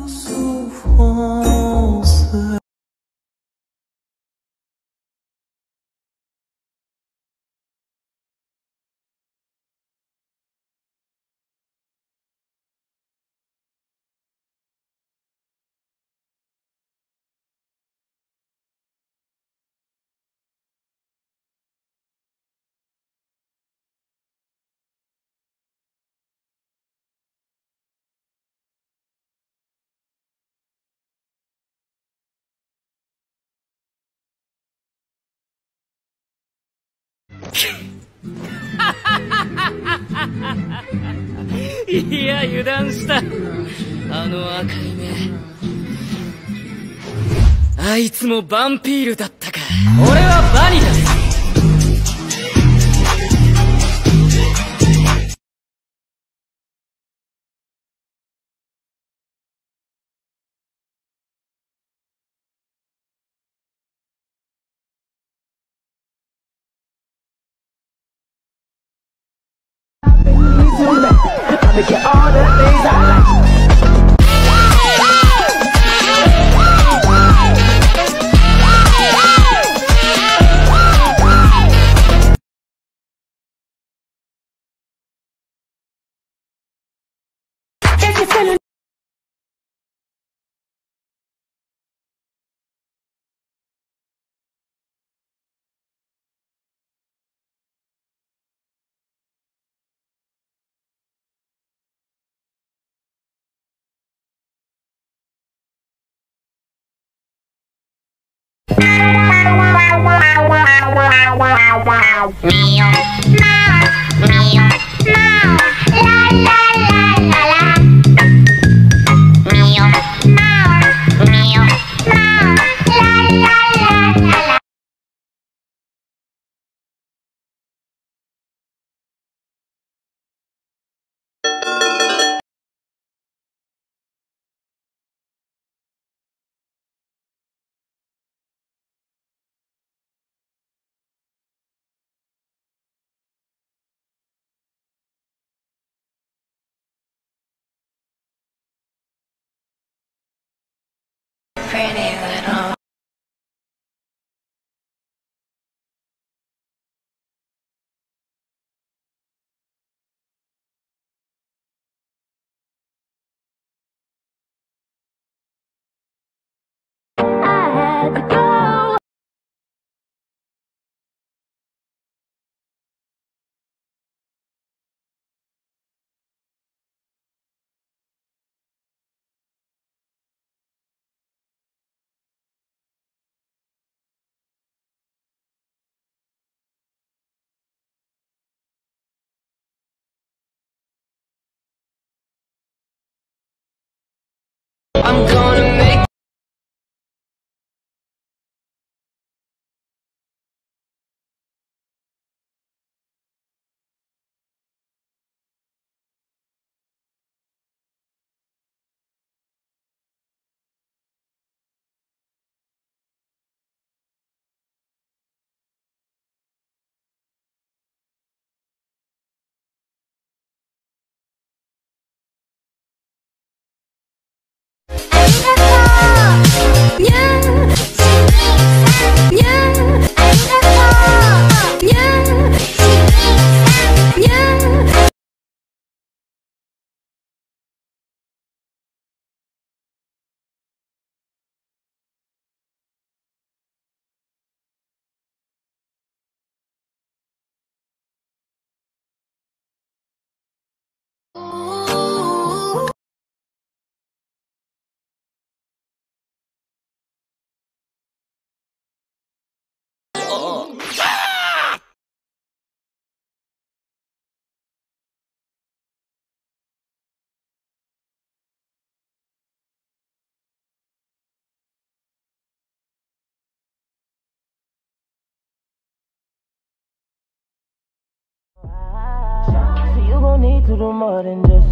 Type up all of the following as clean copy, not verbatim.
いや、油断した。あの赤い目、あいつもヴァンピールだったか。俺はバニタス。I'm gonna make you gon' need to do more than just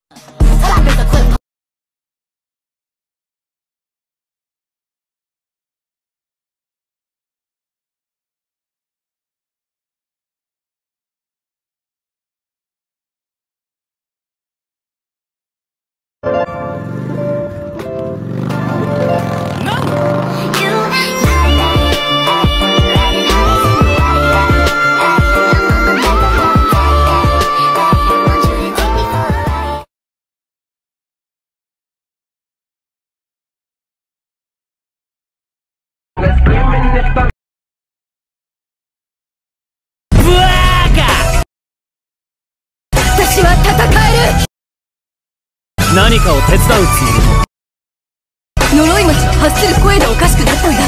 私は戦える。何かを手伝うつもり。呪い町の発する声でおかしくなったんだ。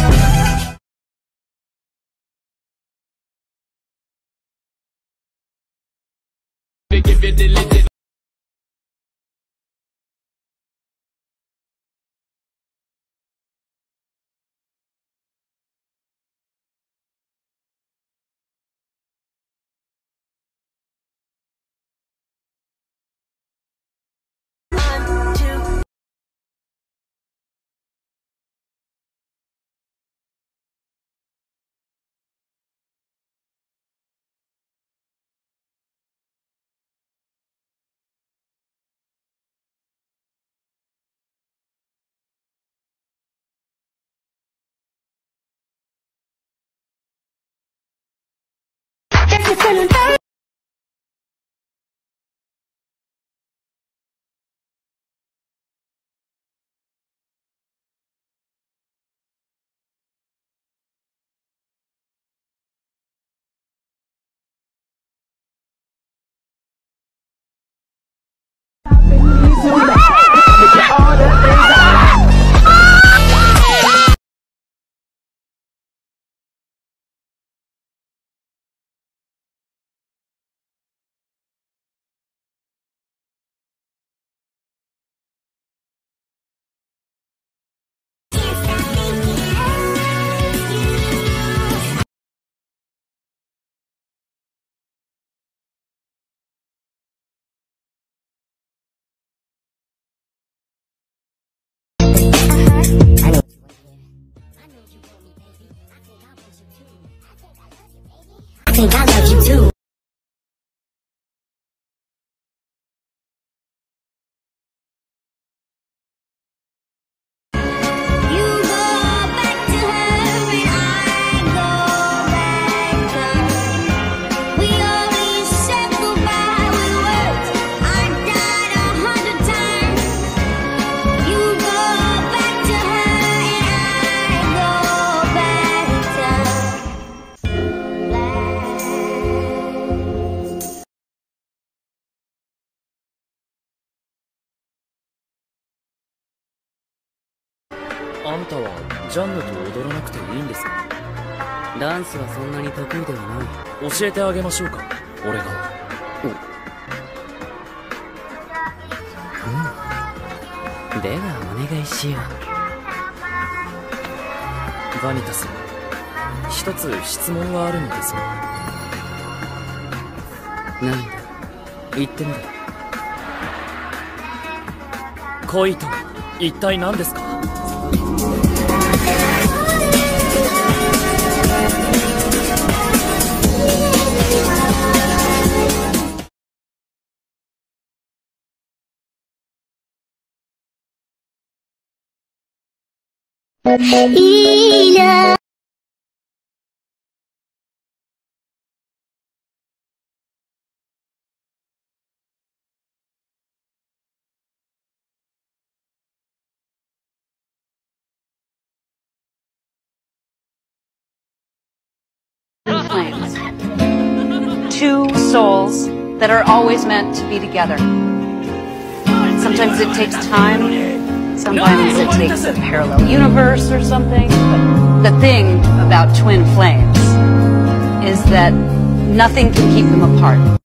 think I love you too. 「あんたはジャンヌと踊らなくていいんですか？ダンスはそんなに得意ではない。教えてあげましょうか、俺が。ではお願いしよう。バニタス、一つ質問があるのですが。なんだ、言ってみろ。恋とは一体何ですか？ いいな。 Flames. Two souls that are always meant to be together. Sometimes it takes time, sometimes it takes a parallel universe or something. But the thing about twin flames is that nothing can keep them apart.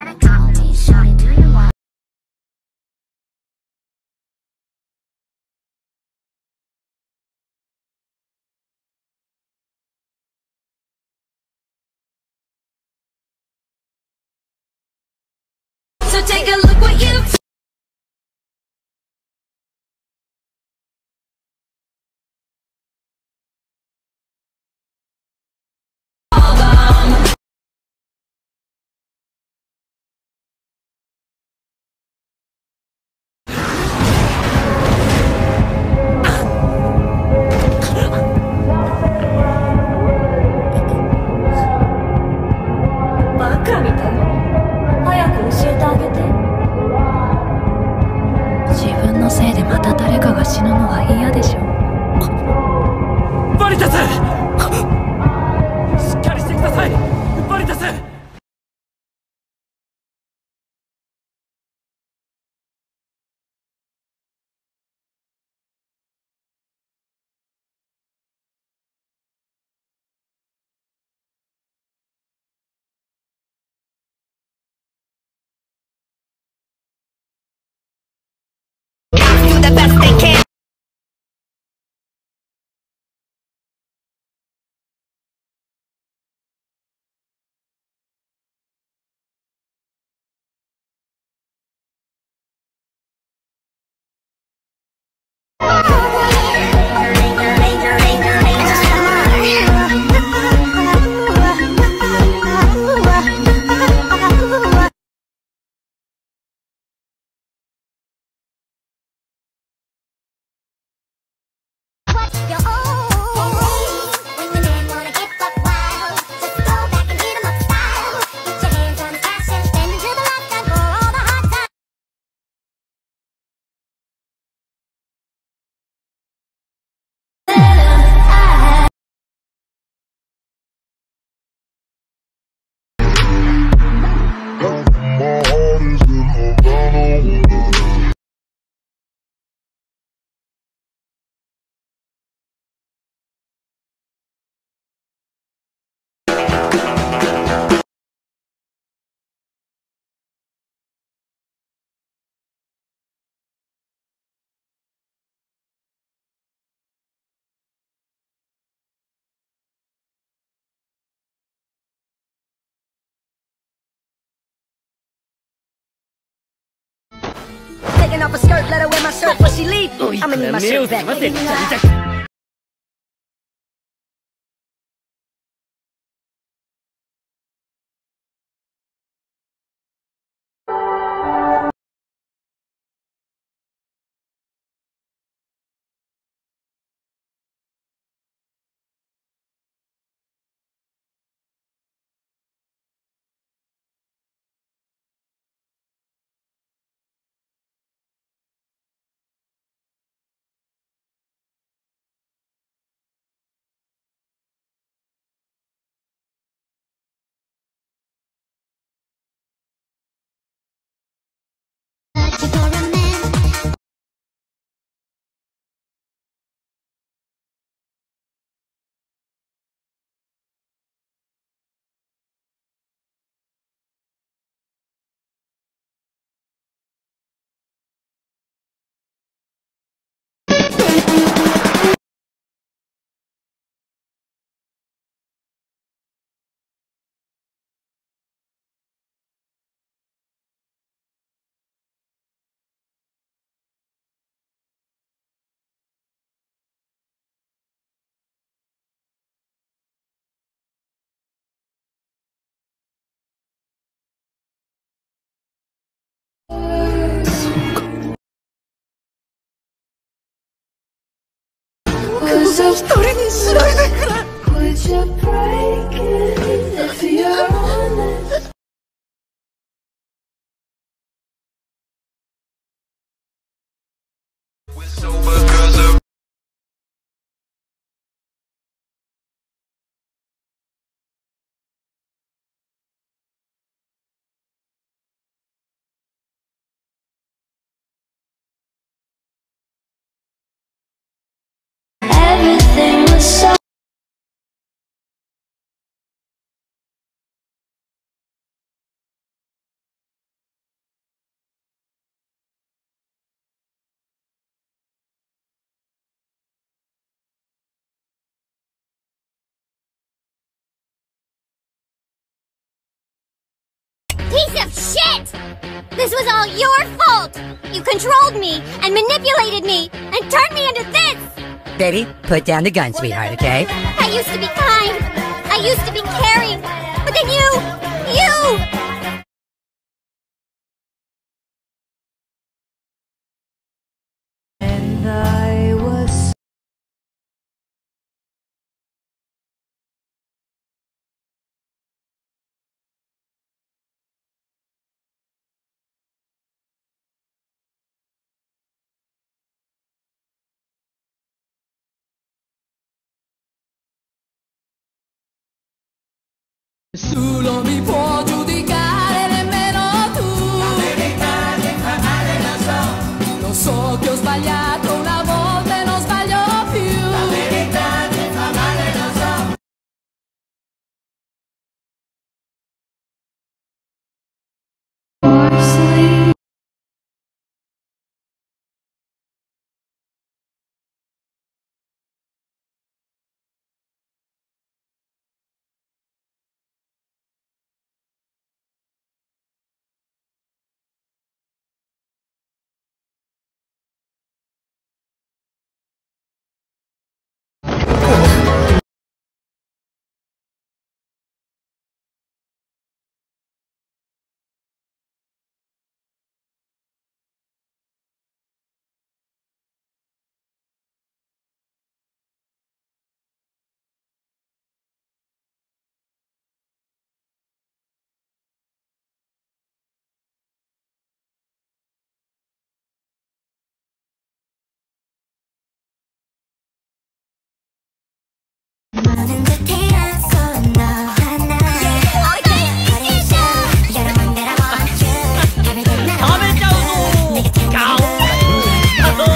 So take a look what you've バニタス！しっかりしてください！バニタス！ taking off a skirt, let her wear my shirt before she leave. I'ma need my shirt back. 待て、ちゃちゃ一人にしないでくれ。 Shit! This was all your fault! You controlled me, and manipulated me, and turned me into this! Baby, put down the gun, sweetheart, okay? I used to be kind. I used to be caring. But then you... And I was Nessuno mi può giudicare, nemmeno tu. La verità che fa male lo so. Lo so che ho sbagliato una volta e non sbaglio più. La verità che fa male lo so. 많은 듯해 않소 너 하나 여러 맘대로 멈춰 가벼운 나로 내게 태어나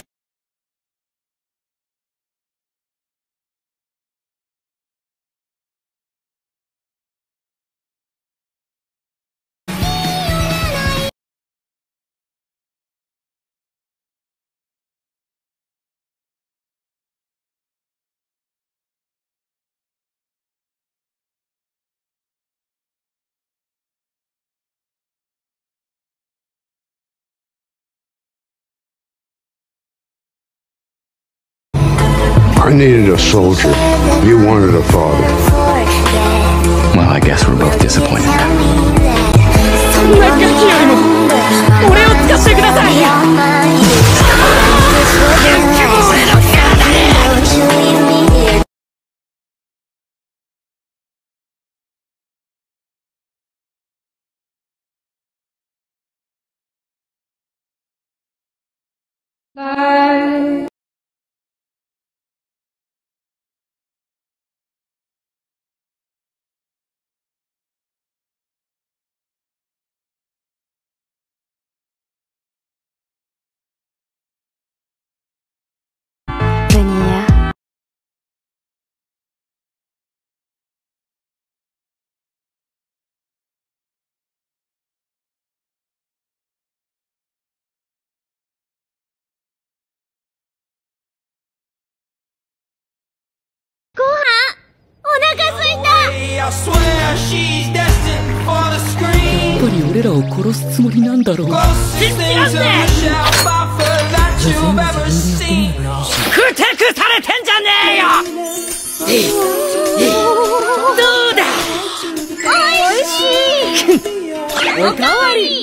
I needed a soldier. You wanted a father. Well, I guess we're both disappointed. そんなガキよりも俺を使ってください。 I swear she's destined for the screen. やっぱり俺らを殺すつもりなんだろう。 Closest thing to Michelle Pfeiffer that you've ever seen. ふてくされてんじゃねえよ。どうだ。おいしい。おかわり。